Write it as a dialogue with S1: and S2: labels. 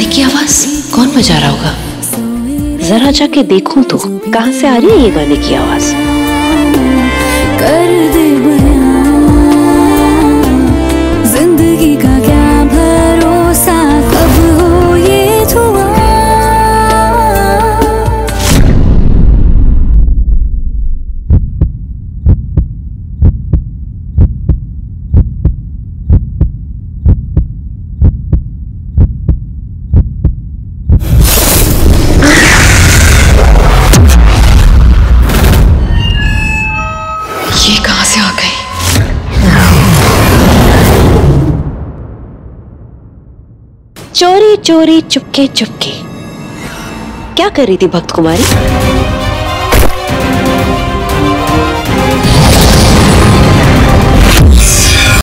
S1: की आवाज कौन बजा रहा होगा?
S2: जरा जाके देखूं तो कहां से आ रही है ये गाने की आवाज।
S3: कर दे जिंदगी का क्या भरोसा, कब हो ये धुआं।
S1: ये कहां से आ गई?
S2: चोरी चोरी चुपके चुपके क्या कर रही थी भक्त कुमारी?